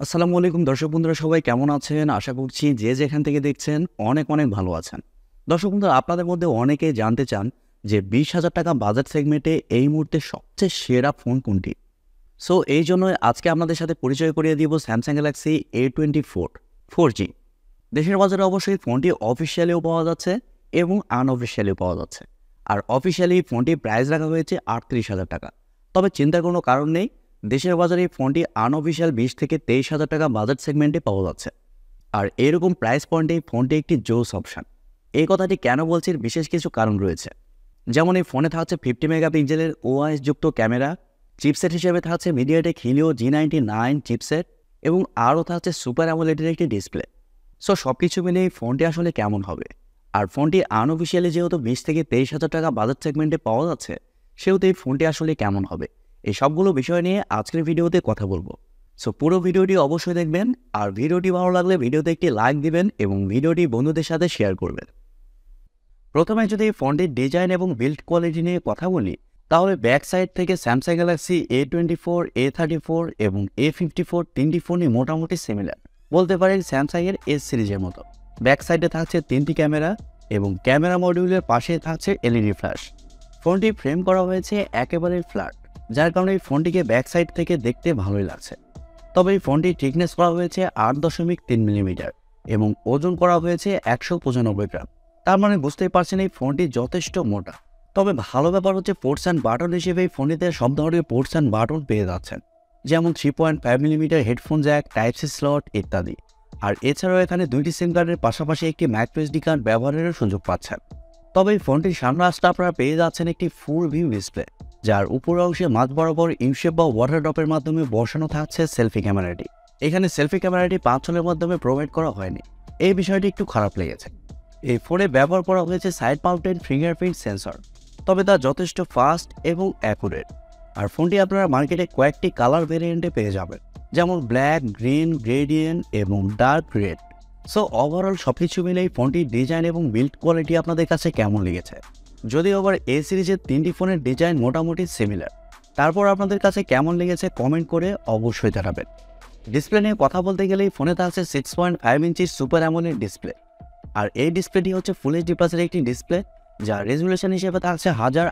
আসসালামু আলাইকুম দর্শক বন্ধুরা, সবাই কেমন আছেন? আশা করছি যে যেখান থেকে দেখছেন অনেক ভালো আছেন। দর্শক বন্ধুরা, আপনাদের মধ্যে অনেকেই জানতে চান যে 20,000 টাকা বাজেট সেগমেন্টে এই মুহূর্তে সবচেয়ে সেরা ফোন কোনটি? সো এই জন্যই আজকে আপনাদের সাথে পরিচয় করিয়ে দিব Samsung Galaxy A24 4G। দেশের বাজারে অবশ্যই ফোনটি অফিসিয়ালিও পাওয়া যাচ্ছে এবং আনঅফিসিয়ালিও পাওয়া যাচ্ছে। আর অফিসিয়ালি ফোনটির প্রাইস রাখা হয়েছে 38,000 টাকা। তবে চিন্তার কোনো কারণ নেই, দেশের বাজারে ফোনটি আনঅফিসিয়াল 20 থেকে 23,000 টাকা বাজেট সেগমেন্টে পাওয়া যাচ্ছে। আর এরকম প্রাইস পয়েন্টে ফোনটি একটি জোস অপশান। এই কথাটি কেন বলছি, বিশেষ কিছু কারণ রয়েছে। যেমন এই ফোনে থাকছে 50 মেগাপিক্সেলের ওআইএস যুক্ত ক্যামেরা, চিপসেট হিসেবে থাকছে Mediatek Helio G99 চিপসেট এবং আরও থাকছে সুপার অ্যামোলেডের একটি ডিসপ্লে। সো সব কিছু মিলে এই ফোনটি আসলে কেমন হবে? আর ফোনটি আনঅফিসিয়ালি যেহেতু 20 থেকে 23,000 টাকা বাজেট সেগমেন্টে পাওয়া যাচ্ছে, সেহেতু এই ফোনটি আসলে কেমন হবে? এই সবগুলো বিষয় নিয়ে আজকের ভিডিওতে কথা বলবো। সো পুরো ভিডিওটি অবশ্যই দেখবেন, আর ভিডিওটি ভালো লাগলে ভিডিওতে একটি লাইক দিবেন এবং ভিডিওটি বন্ধুদের সাথে শেয়ার করবেন। প্রথমে যদি ফোনটির ডিজাইন এবং বিল্ড কোয়ালিটি নিয়ে কথা বলি, তাহলে ব্যাক সাইড থেকে Samsung Galaxy A24, A34 এবং A54 তিনটি ফোনই মোটামুটি সিমিলার, বলতে পারেন স্যামসাংয়ের এস সিরিজের মতো। ব্যাক সাইডে থাকছে তিনটি ক্যামেরা এবং ক্যামেরা মডিউলের পাশে থাকছে এলইডি ফ্ল্যাশ। ফোনটি ফ্রেম করা হয়েছে একেবারে ফ্ল্যাট, যার কারণে এই ফোনটিকে ব্যাক সাইড থেকে দেখতে ভালোই লাগছে। তবে এই ফোনটির থিকনেস করা হয়েছে 8.3 মিলিমিটার এবং ওজন করা হয়েছে 195 গ্রাম। তার মানে বুঝতেই পারছেন এই ফোনটি যথেষ্ট মোটা। তবে ভালো ব্যাপার হচ্ছে পোর্টস অ্যান্ড বাটন হিসেবে এই ফোনটিতে সব ধরনের পোর্টস অ্যান্ড বাটন পেয়ে যাচ্ছেন, যেমন 3.5 millimetre headphone jack, type C slot ইত্যাদি। আর এছাড়াও এখানে দুইটি সিম কার্ডের পাশাপাশি একটি মাইক্রোএসডি কার্ড ব্যবহারেরও সুযোগ পাচ্ছেন। তবে এই ফোনটির সামনে আসতে আপনারা পেয়ে যাচ্ছেন একটি ফুল ভিউ ডিসপ্লে, যার উপরের অংশে মাঝ বরাবর ইউশেপ বা ওয়াটার ড্রপের মাধ্যমে বসানো থাকছে সেলফি ক্যামেরাটি। এখানে সেলফি ক্যামেরাটি পাঁচলের মাধ্যমে প্রোভাইড করা হয়নি, এই বিষয়টি একটু খারাপ লেগেছে। এই ফোনে ব্যবহার করা হয়েছে সাইড মাউন্টেড ফিঙ্গারপ্রিন্ট সেন্সর, তবে তা যথেষ্ট ফাস্ট এবং অ্যাকুরেট। আর ফোনটি আপনারা মার্কেটে কয়েকটি কালার ভেরিয়েন্টে পেয়ে যাবেন, যেমন ব্ল্যাক, গ্রিন, গ্রেডিয়েন্ট এবং ডার্ক রেড। সো ওভারঅল সব কিছু মিলে এই ফোনটির ডিজাইন এবং বিল্ড কোয়ালিটি আপনাদের কাছে কেমন লেগেছে? যদিও আবার এ সিরিজের তিনটি ফোনের ডিজাইন মোটামুটি সিমিলার, তারপর আপনাদের কাছে কেমন লেগেছে কমেন্ট করে অবশ্যই জানাবেন। ডিসপ্লে নিয়ে কথা বলতে গেলে এই ফোনে থাকছে 6.5 ইঞ্চি সুপার অ্যামোলেড ডিসপ্লে। আর এই ডিসপ্লেটি হচ্ছে ফুল এইচডি প্লাসের একটি ডিসপ্লে, যার রেজুলেশন হিসেবে থাকছে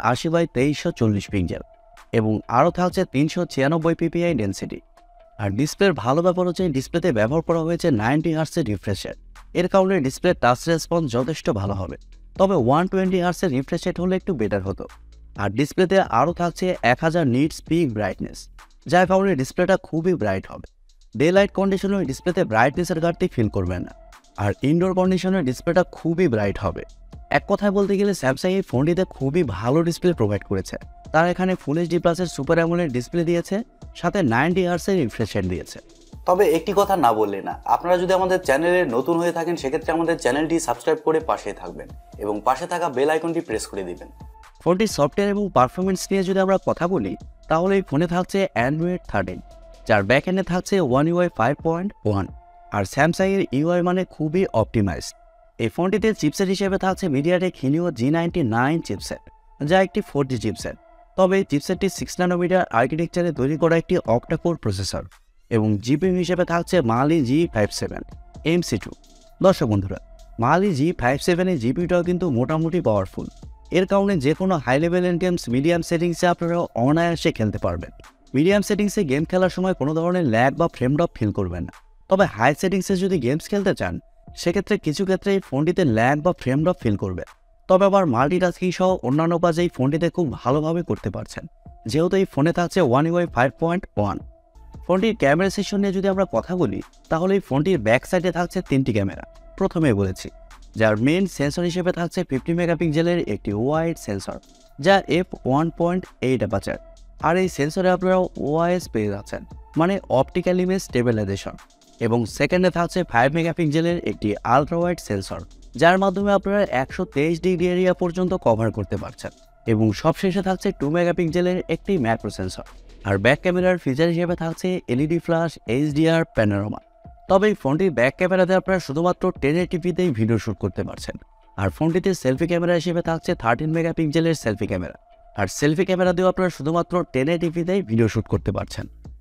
1080x2340 পিক্সেল এবং আরও থাকছে 396 পিপিআই ডেন্সিটি। আর ডিসপ্লের ভালো ব্যাপার হচ্ছে ডিসপ্লেতে ব্যবহার করা হয়েছে 90 হার্টসের রিফ্রেশ রেট। এর কারণে ডিসপ্লে টাচ রেসপন্স যথেষ্ট ভালো হবে, তবে 120 হার্টসের রিফ্রেশ রেট হলে একটু বেটার হতো। আর ডিসপ্লেতে আরও থাকছে 1000 নিটস পিক ব্রাইটনেস, যার কারণে ডিসপ্লেটা খুবই ব্রাইট হবে। ডে লাইট কন্ডিশনে ডিসপ্লেতে ব্রাইটনেসের ঘাটতি ফিল করবেন না, আর ইনডোর কন্ডিশনের ডিসপ্লেটা খুবই ব্রাইট হবে। এক কথায় বলতে গেলে স্যামসাং এই ফোনটিতে খুবই ভালো ডিসপ্লে প্রোভাইড করেছে। তারা এখানে ফুল এইচডি প্লাসের সুপার অ্যামোলেড ডিসপ্লে দিয়েছে, সাথে 90 হার্টসের রিফ্রেশ রেট দিয়েছে। তবে একটি কথা না বললে না, আপনারা যদি আমাদের চ্যানেলে নতুন হয়ে থাকেন সেক্ষেত্রে আমাদের চ্যানেলটি সাবস্ক্রাইব করে পাশে থাকবেন এবং পাশে থাকা বেল আইকনটি প্রেস করে দিবেন। ফোনটির সফটওয়্যার এবং পারফরমেন্স নিয়ে যদি আমরা কথা বলি, তাহলে এই ফোনে থাকছে অ্যান্ড্রয়েড 13, যার ব্যাকএন্ডে থাকছে One UI 5.1। আর স্যামসাংয়ের ইউআই মানে খুবই অপটিমাইজড। এই ফোনটিতে চিপসেট হিসেবে থাকছে Mediatek Helio G99 চিপসেট, যা একটি 4G চিপসেট। তবে এই চিপসেটটি 6 ন্যানোমিটার আর্কিটেকচারে তৈরি করা একটি অক্টা-কোর প্রসেসর এবং জিপিইউ হিসেবে থাকছে Mali G57 MC2। দর্শক বন্ধুরা, Mali G57 এর জিপিইউটাও কিন্তু মোটামুটি পাওয়ারফুল। এর কারণে যে কোনো হাই লেভেলের গেমস মিডিয়াম সেটিংসে আপনারা অনায়াসে খেলতে পারবেন। মিডিয়াম সেটিংসে গেম খেলার সময় কোনো ধরনের ল্যাগ বা ফ্রেম ড্রপ ফিল করবেন না। তবে হাই সেটিংসে যদি গেমস খেলতে চান, সেক্ষেত্রে কিছু ক্ষেত্রে এই ফোনটিতে ল্যাগ বা ফ্রেম ড্রপ ফিল করবে। তবে আবার মাল্টিটাস্কিং সহ অন্যান্য কাজ এই ফোনটিতে খুব ভালোভাবে করতে পারছেন, যেহেতু এই ফোনে থাকছে One UI 5.1। ফোনটির ক্যামেরা সেকশন নিয়ে যদি আমরা কথা বলি, তাহলে এই ফোনটির ব্যাক সাইডে থাকছে তিনটি ক্যামেরা, প্রথমেই বলেছি, যার মেইন সেন্সর হিসেবে থাকছে 50 মেগাপিক্সেলের একটি ওয়াইড সেন্সর, যা f1.8 অ্যাপারচার। আর এই সেন্সরে আপনারা ওআইএস পেয়ে যাচ্ছেন, মানে অপটিক্যাল ইমেজ স্টেবিলাইজেশন। এবং সেকেন্ডে থাকছে 5 মেগাপিক্সেলের একটি আলট্রা ওয়াইড সেন্সর, যার মাধ্যমে আপনারা 123 ডিগ্রি এরিয়া পর্যন্ত কভার করতে পারছেন। এবং সবশেষে থাকছে 2 মেগাপিক্সেলের একটি ম্যাক্রো সেন্সর। আর ব্যাক ক্যামেরার ফিচার হিসেবে থাকছে এলইডি ফ্ল্যাশ, এইচডিআর, প্যানোরামা। তবে এই ফোনটির ব্যাক ক্যামেরাতে আপনারা শুধুমাত্র 1080pতেই ভিডিও শ্যুট করতে পারছেন। আর ফোনটিতে সেলফি ক্যামেরা হিসেবে থাকছে 13 মেগাপিক্সেলের সেলফি ক্যামেরা। আর সেলফি ক্যামেরা দিয়েও আপনারা শুধুমাত্র 1080pতেই ভিডিও শ্যুট করতে পারছেন।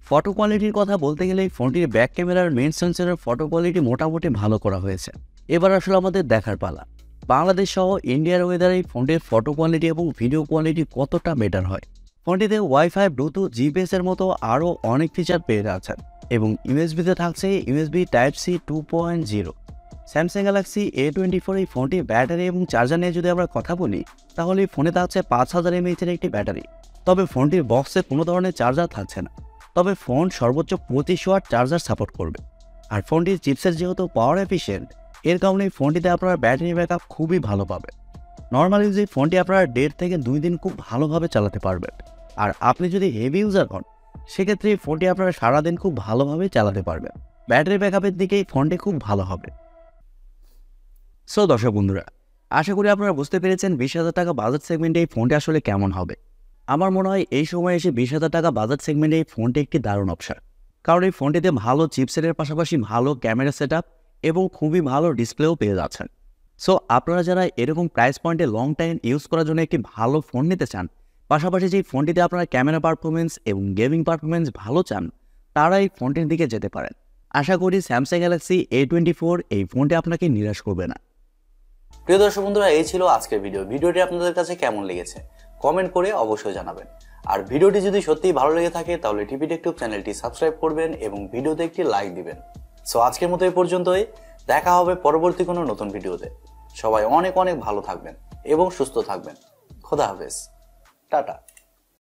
ফটো কোয়ালিটির কথা বলতে গেলে ফোনটির ব্যাক ক্যামেরার মেইন সেন্সরের ফটো কোয়ালিটি মোটামুটি ভালো করা হয়েছে। এবার আসলে আমাদের দেখার পালা বাংলাদেশ সহ ইন্ডিয়ার ওয়েদারে এই ফোনটির ফটো কোয়ালিটি এবং ভিডিও কোয়ালিটি কতটা বেটার হয়। ফোনটিতে ওয়াইফাই, ব্লুটুথ, জিপিএস এর মতো আরও অনেক ফিচার পেয়ে যাচ্ছেন এবং ইউএসবিতে থাকছে USB type-C 2.0। Samsung Galaxy A24 এই ফোনটির ব্যাটারি এবং চার্জার নিয়ে যদি আমরা কথা বলি তাহলে এই ফোনে থাকছে 5000 mAh এর একটি ব্যাটারি। তবে ফোনটির বক্সে কোনো ধরনের চার্জার থাকছে না, তবে ফোন সর্বোচ্চ 25 ওয়াট চার্জার সাপোর্ট করবে। আর ফোনটির চিপসেট যেহেতু পাওয়ার এফিশিয়েন্ট, এর কারণে এই ফোনটিতে আপনারা ব্যাটারি ব্যাকআপ খুবই ভালো পাবে। নর্মাল ইউজে ফোনটি আপনারা 1.5 থেকে 2 দিন খুব ভালোভাবে চালাতে পারবেন। আর আপনি যদি হেভি ইউজার হন সেক্ষেত্রে এই ফোনটি আপনারা সারাদিন খুব ভালোভাবে চালাতে পারবেন। ব্যাটারি ব্যাকআপের দিকে এই ফোনটি খুব ভালো হবে। সো দর্শক বন্ধুরা, আশা করি আপনারা বুঝতে পেরেছেন 20,000 টাকা বাজেট সেগমেন্টে এই ফোনটি আসলে কেমন হবে। আমার মনে হয় এই সময় এসে 20,000 টাকা বাজেট সেগমেন্টে এই ফোনটি একটি দারুণ অপশন, কারণ এই ফোনটিতে ভালো চিপসেটের পাশাপাশি ভালো ক্যামেরা সেটআপ এবং খুবই ভালো ডিসপ্লেও পেয়ে যাচ্ছেন। সো আপনারা যারা এরকম প্রাইস পয়েন্টে লং টাইম ইউজ করার জন্য একটি ভালো ফোন নিতে চান, পাশাপাশি যেই ফোনটিতে আপনারা ক্যামেরা পারফরমেন্স এবং গেমিং পারফরমেন্স ভালো চান, তারা এই ফোনটির দিকে যেতে পারেন। আশা করি স্যামসাং গ্যালাক্সি A24 এই ফোনটি আপনাকে নিরাশ করবে না। প্রিয় দর্শক বন্ধুরা, এই ছিল আজকের ভিডিওটি আপনাদের কাছে কেমন লেগেছে কমেন্ট করে অবশ্যই জানাবেন। আর ভিডিওটি যদি সত্যিই ভালো লেগে থাকে তাহলে TechTube চ্যানেলটি সাবস্ক্রাইব করবেন এবং ভিডিওতে একটি লাইক দিবেন। সো আজকের মতো এই পর্যন্তই, দেখা হবে পরবর্তী কোনো নতুন ভিডিওতে। সবাই অনেক অনেক ভালো থাকবেন এবং সুস্থ থাকবেন। খোদা হাফেজ, টাটা।